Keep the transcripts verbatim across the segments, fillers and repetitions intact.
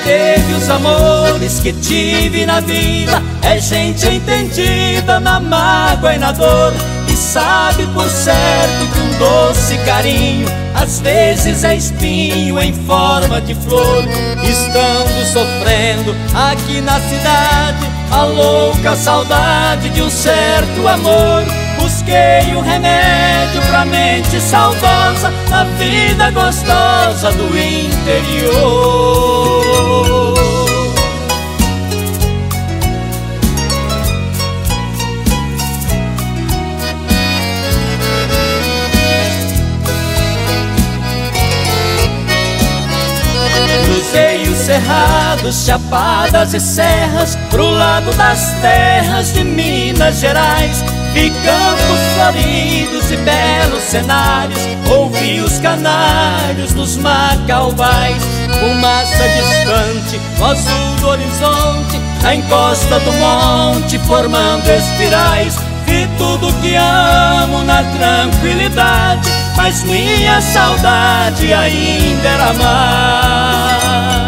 teve os amores que tive na vida. É gente entendida na mágoa e na dor, e sabe por certo que um doce carinho às vezes é espinho em forma de flor. Estando sofrendo aqui na cidade a louca saudade de um certo amor, busquei um remédio pra mente saudosa na vida gostosa do interior. Cruzei os cerrados, chapadas e serras pro lado das terras de Minas Gerais. Vi campos floridos e belos cenários, ouvi os canários dos macaubais. Fumaça distante no azul do horizonte, na encosta do monte formando espirais. Vi tudo que amo na tranquilidade, mas minha saudade ainda era mais.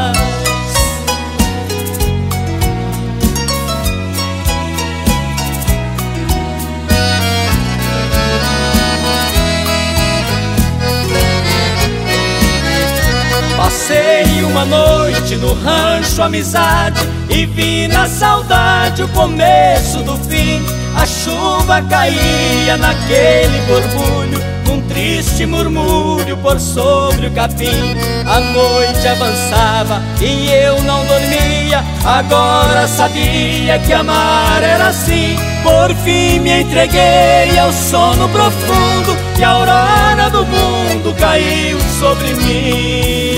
Passei uma noite no rancho Amizade e vi na saudade o começo do fim. A chuva caía naquele borbulho, um triste murmúrio por sobre o capim. A noite avançava e eu não dormia, agora sabia que amar era assim. Por fim me entreguei ao sono profundo e a aurora do mundo caiu sobre mim.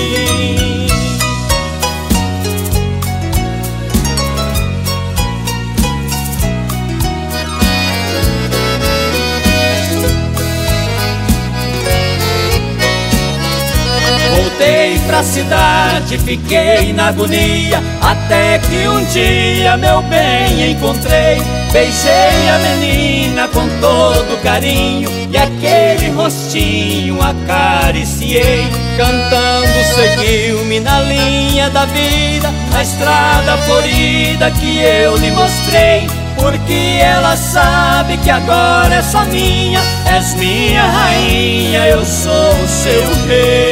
Voltei pra cidade, fiquei na agonia, até que um dia, meu bem, encontrei. Beijei a menina com todo carinho e aquele rostinho acariciei. Cantando seguiu-me na linha da vida, na estrada florida que eu lhe mostrei. Porque ela sabe que agora é só minha, és minha rainha, eu sou o seu rei.